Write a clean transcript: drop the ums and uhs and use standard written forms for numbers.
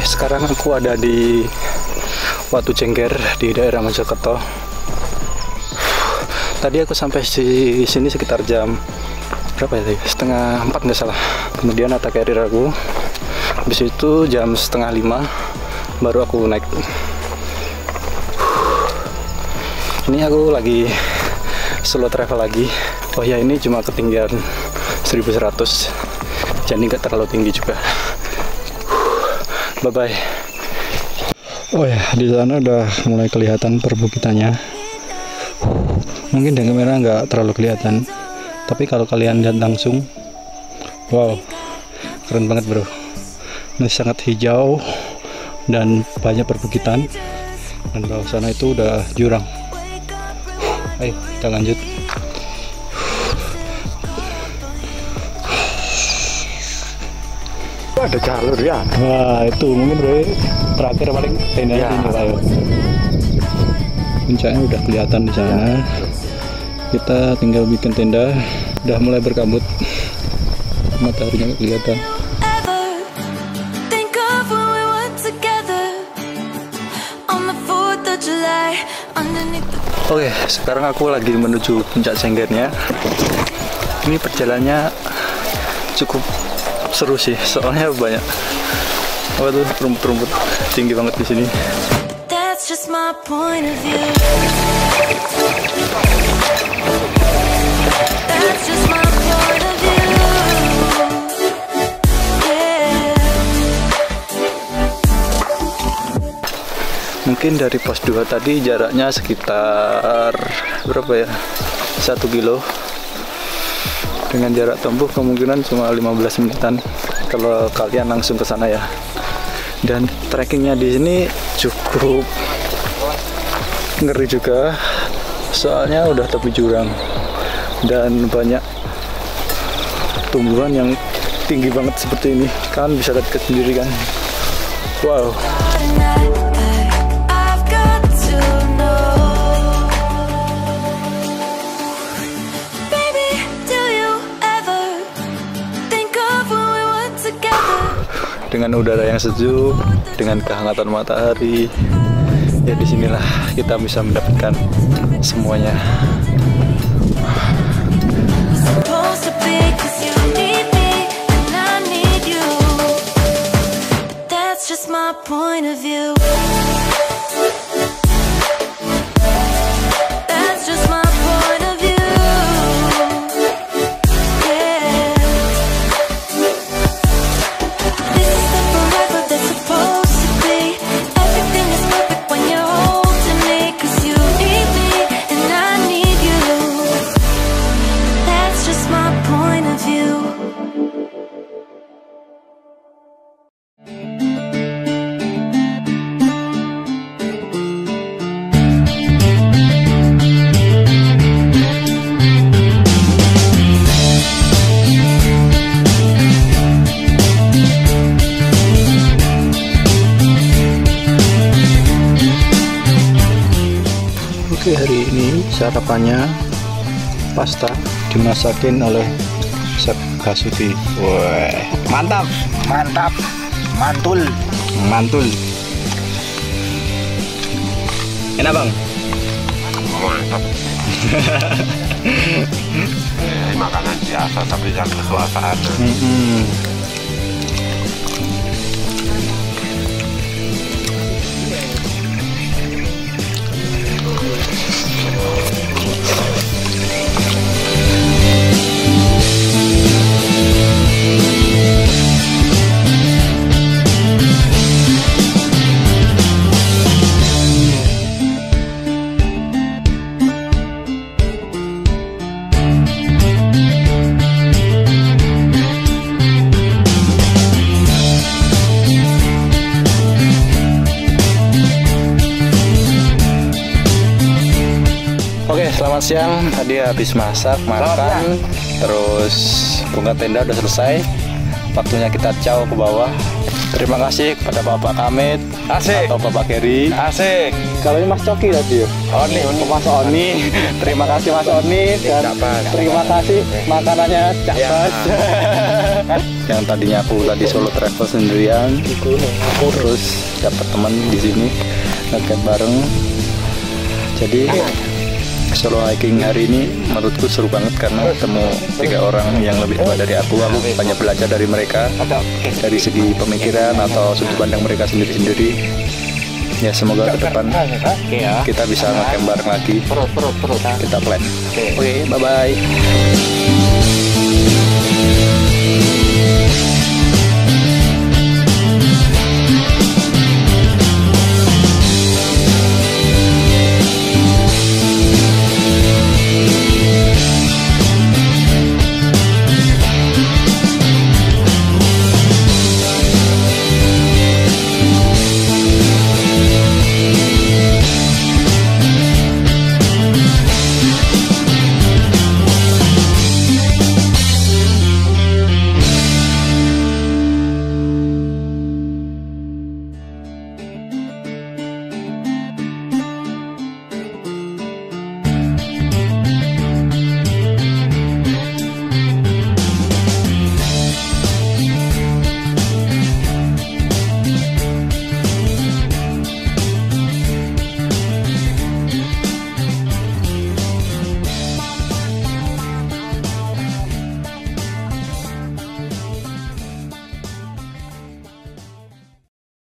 sekarang aku ada di Watu Cengger di daerah Mojokerto. Tadi aku sampai di sini sekitar jam berapa ya? Setengah 4 nggak salah. Kemudian ada carrier aku. Habis itu jam setengah 5 baru aku naik. Ini aku lagi solo travel lagi. Oh ya, ini cuma ketinggian 1100, jadi nggak terlalu tinggi juga. Bye bye. Oh ya, di sana udah mulai kelihatan perbukitannya. Mungkin dengan kamera nggak terlalu kelihatan, tapi kalau kalian lihat langsung, wow, keren banget bro. Ini sangat hijau dan banyak perbukitan, dan bawah sana itu udah jurang. Ayo kita lanjut. Ada jalur ya. Wah, itu mungkin bro terakhir paling tenda ya. Sini ayo. Puncaknya udah kelihatan di sana. Kita tinggal bikin tenda. Udah mulai berkabut. Mataharinya nggak kelihatan. Oke, sekarang aku lagi menuju puncak Cenggernya. Ini perjalanannya cukup seru sih, soalnya banyak rumput-rumput tinggi banget di sini. Mungkin dari pos 2 tadi jaraknya sekitar berapa ya? 1 kilo. Dengan jarak tempuh kemungkinan cuma 15 menitan kalau kalian langsung ke sana ya. Dan trekkingnya di sini cukup ngeri juga, soalnya udah tepi jurang dan banyak tumbuhan yang tinggi banget seperti ini. Kalian bisa lihat sendiri kan. Wow. Dengan udara yang sejuk, dengan kehangatan matahari, ya disinilah kita bisa mendapatkan semuanya. Oke, hari ini sarapannya pasta dimasakin oleh Chef Kasuti. Wah, mantap, mantap, mantul, mantul. Enak bang? Mantap. Makanan biasa tapi yang kesuasana. Oke, selamat siang. Tadi habis masak, makan, terus buka tenda udah selesai. Waktunya kita caw ke bawah. Terima kasih kepada Bapak Kamit. Asik. Atau Bapak Geri. Asik. Kalau ini Mas Coki tadi ya? Oni. Mas Oni. Terima kasih Mas Oni. Dan terima kasih makanannya Cak Bas. Yang tadinya aku tadi solo travel sendirian, terus dapat teman di sini ngecamp bareng. Jadi solo hiking hari ini menurutku seru banget karena ketemu 3 orang yang lebih tua dari aku banyak belajar dari mereka dari segi pemikiran atau sudut pandang mereka sendiri-sendiri. Ya semoga ke depan kita bisa ngecamp bareng lagi. Kita plan. Oke, bye bye.